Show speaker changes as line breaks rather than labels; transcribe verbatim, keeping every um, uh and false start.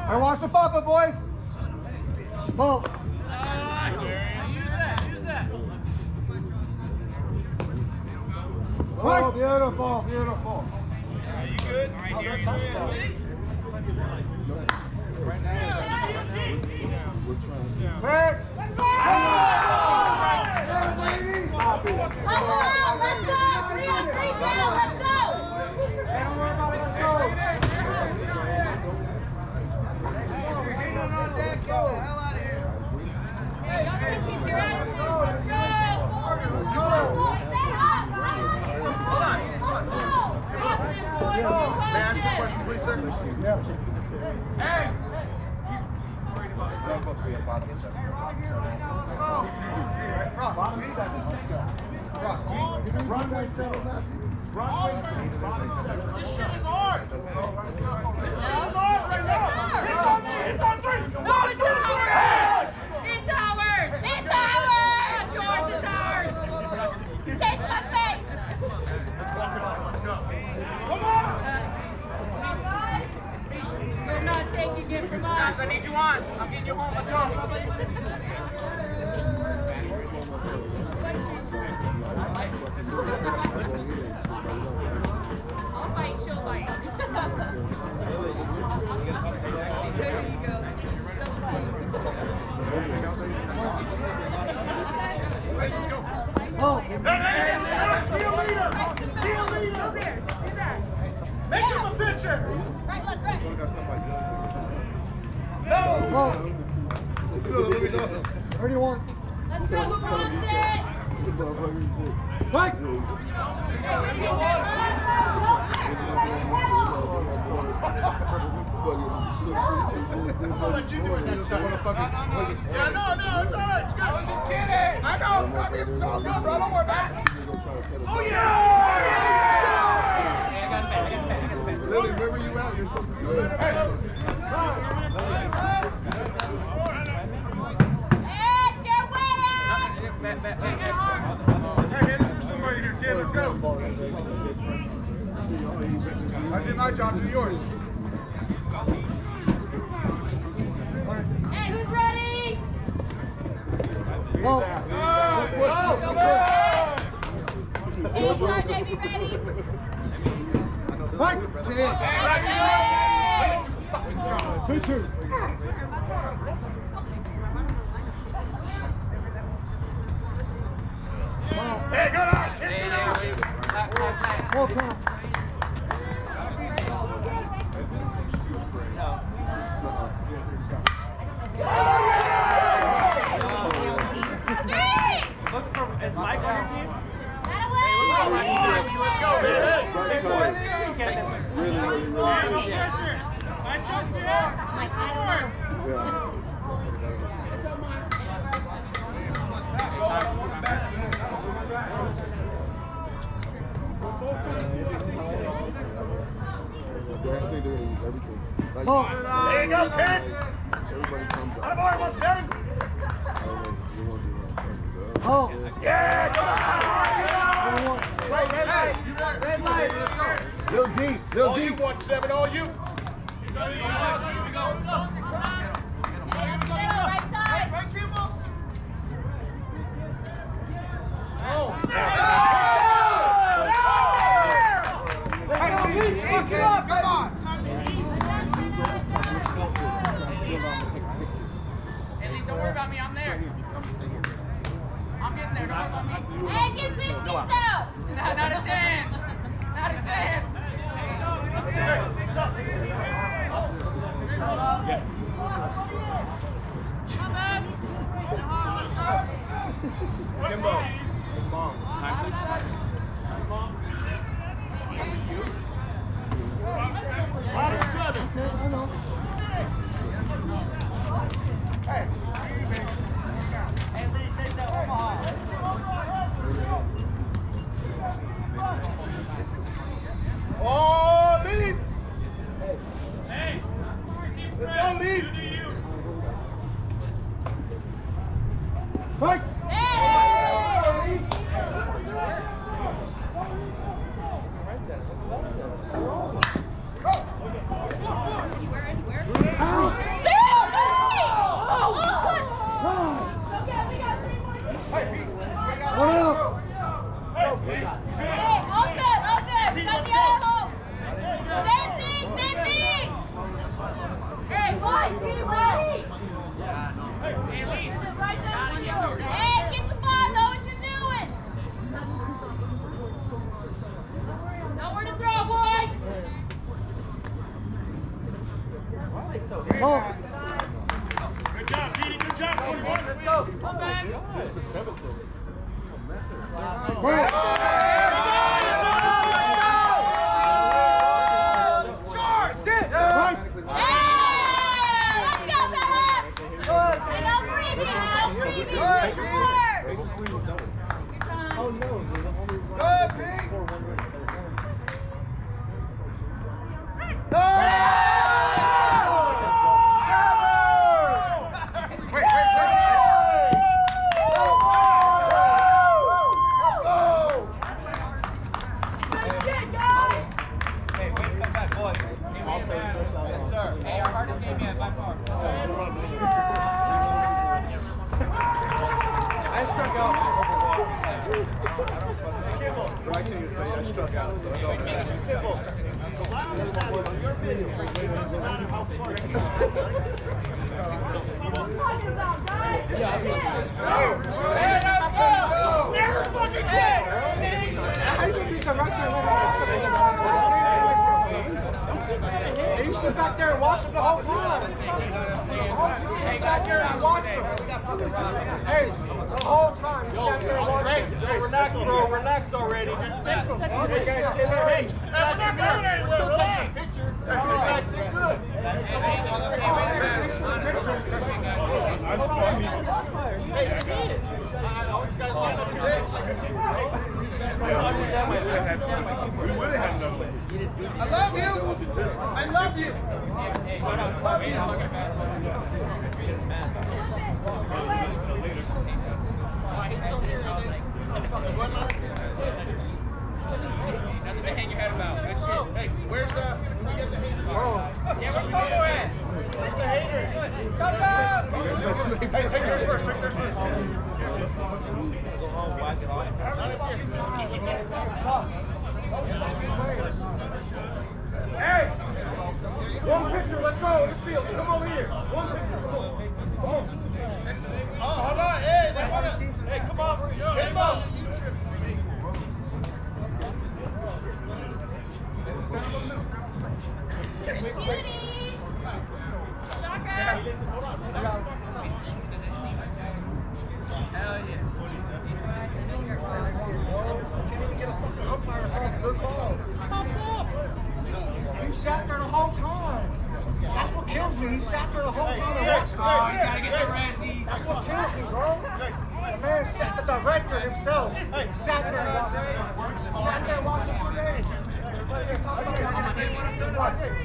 I watch the pop-up, boys. Ball.
Uh, use that, use that.
Oh, beautiful, beautiful.
Are you good? Oh, that sounds good. Right now.
Fix.
Let's go! Let's go! Three on three down! Let's go!
Don't worry about it, let's go.
Get the hell out of here.
Hey, y'all gotta keep your attitude. Let's go! Let's go! Stay up, guys!
Hold on. May I ask you a question, please, sir?
Yeah.
Hey!
Ross, run that settle that. Run
This shit is hard! This shit is hard right now! It's on three! It's on three!
No, it's ours! It's ours! It's ours! It's yours, it's ours! Say it to my face!
Come on!
You're not taking it from us.
I need you on. I'm getting you home. Let's go.
I'll fight, she'll fight. There you go.
Oh,
Hey, hey, hey, be a leader! Be a leader!
Go there. Do that.
Make him a pitcher!
Right, left, right.
No!
oh. thirty-one.
Let's go, who wants it?
Mike!
Hey, repeat that.
I'll let you do it next time. Yeah, no, no, it's all right. It's good. I was just kidding. I know. I mean, it's all good, bro. Don't worry about it. Oh, yeah! Yeah, I got it back. I got it back. I got it back.
Lily, remember you out. You're supposed to do it.
Hey, get away!
Hey, hand it to somebody here, kid. Let's go. I did my job. Do yours.
Hey, who's ready?
Oh.
Hey, John, J B, ready?
Mike!
Hey,
two two.
Hey, good on. Hey,
Full count.
Look for, is Mike on your team?
let's go, man. Hey,
Hey,
no pressure. I trust you.
Mike, I don't know.
Oh.
There you go, kid.
Everybody comes up.
Attaboy, one seven.
Oh.
Yeah, come on.
Wait,
Red light. Red light. Let's go.
Little deep, little
All you,
deep.
one seven, all you.
Hey, stay on the right side.
Oh.
Get up, come on.
Hey, Lee, don't worry about me. I'm there. I'm getting there. Don't worry about me.
Hey, get biscuits out.
Not, not a chance. Not a chance.
Kimbo.
Mom.
Oh, leave! Hey! Let's go, leave!
Mike!
Hey!
Out!
Hey, get the ball, know what you're doing. Nowhere to throw, boys.
Oh. Good job, Petey. Good job, twenty-one. Let's go. Come back.
Sure, sit.
Hey, let's go, fellas. Hey, don't breathe it. Don't breathe it.
Oh no, there's only one.
Good, Pete.
No!
Wait, wait, wait.
Hey, wait, come back, boys. Yes, sir. Hey, our hardest game yet, by far. I struck out.
I can't even say I struck out. So I don't
Never fucking quit.
How you gonna be director? You sit back there and watch him the whole time. You sat there and watched him. Hey, the whole time you sat there and watched him.
Hey, relax, bro. Relax already. Hey, guys, stay there. We're not going anywhere. Relax. Relax. It's good. Hey, you did it. I always got to stand up and
We would have had another one.
I love you. I love you.
That's what hang your head about. Good shit.
Hey, where's the? Where you get the haters?
Yeah, where's Coco at?
Where's the haters?
Coco!
Hey, take yours first. Take yours first.
Hey, one picture. Let's go. Let's field. Come over here. One picture. Come on. Come on.
Oh, hold on. Hey, they want to. Hey, come on. Hit those.
Beauty. Shocker.
Hell yeah.
Good call. You sat there the whole time. That's what kills me. He sat there the whole time and watched
Oh, you gotta get the Razzie.
That's what kills me, bro. The man sat, the director himself, sat there and watched. Sat there watching two days. Everybody here talking about it.